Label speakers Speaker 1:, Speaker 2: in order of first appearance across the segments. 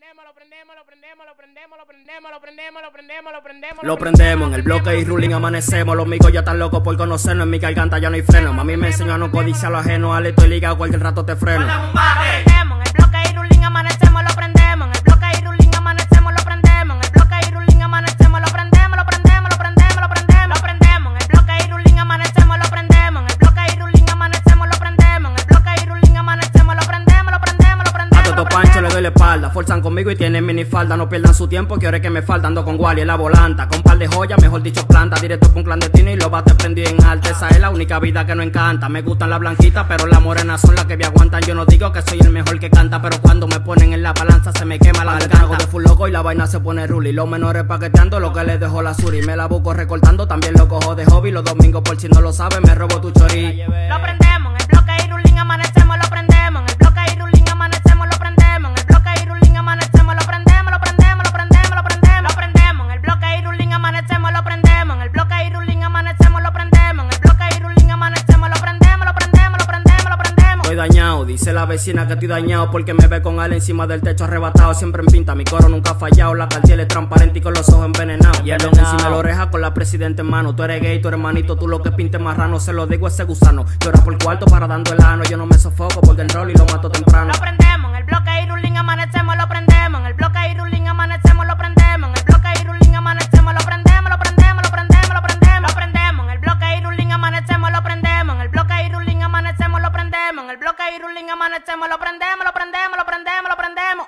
Speaker 1: Lo prendemos, en el bloque y ruling amanecemos. Los micos ya están locos por conocernos. En mi garganta ya no hay freno. Mami me enseñó a no codiciar lo ajeno. Ale, estoy ligado, cualquier rato te freno.
Speaker 2: Lo prendemos, en el bloque y ruling amanecemos. Lo prendemos, en el bloque y ruling amanecemos. Lo prendemos, en el bloque y ruling amanecemos. Lo prendemos, lo prendemos, lo prendemos, lo prendemos. Lo prendemos, en el bloque y ruling amanecemos. Lo prendemos, en el bloque y ruling amanecemos. Lo prendemos, en el bloque y ruling amanecemos. Lo prendemos, lo prendemos, lo prendemos.
Speaker 1: A todo Pancho le doy la espalda. Forzan conmigo y tienen minifalda. No pierdan su tiempo, que ahora es que me falta. Ando con Wally en la volanta. Con par de joyas, mejor dicho planta. Directo con clandestino y lo bate prendido en alta. Esa es la única vida que no encanta. Me gustan las blanquitas, pero las morenas son las que me aguantan. Yo no digo que soy el mejor que canta, pero cuando me ponen en la balanza se me quema la garganta. De full loco y la vaina se pone ruli. Los menores paqueteando lo que les dejó la suri. Me la busco recortando, también lo cojo de hobby. Los domingos, por si no lo sabes, me robo tu chori.
Speaker 2: Lo prendemos, en el bloque y ruling amanecemos. Lo prendemos, en el bloque y ruling amanecemos. Lo prendemos, en el bloque y ruling amanecemos. Lo prendemos, lo prendemos, lo prendemos, lo prendemos. Lo prendemos, en el bloque y ruling amanecemos. Lo prendemos, en el bloque y ruling amanecemos. Lo prendemos, en el bloque y ruling amanecemos. Lo prendemos, lo prendemos, lo prendemos, lo prendemos.
Speaker 1: Estoy dañado, dice la vecina que estoy dañado porque me ve con él encima del techo arrebatado. Siempre en pinta, mi coro nunca ha fallado. La cartier es transparente y con los ojos envenenados. Y el encima de la oreja con la presidenta en mano. Tú eres gay, tú eres manito, tú lo que pintes marrano. Se lo digo a ese gusano. Llora por cuarto para dando el ano. Yo no me sofoco porque el rol y lo mato temprano.
Speaker 2: Lo prendemos, en el bloque y ruling amanecemos. Lo prendemos, en el bloque y ruling amanecemos. Lo prendemos, en el bloque y ruling amanecemos. Lo prendemos, lo prendemos, lo prendemos, lo prendemos. Lo prendemos, en el bloque y ruling amanecemos. Lo prendemos, en el bloque y ruling amanecemos. Lo prendemos, en el bloque y ruling amanecemos. Lo prendemos, lo prendemos, lo prendemos, lo prendemos.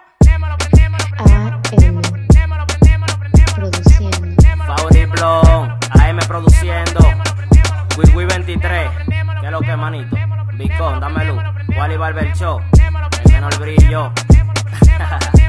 Speaker 1: Faudi Blon, AM produciendo. Wii 23, que es lo que manito. Bicón, dame luz. Wally Barber Show, el menor brillo.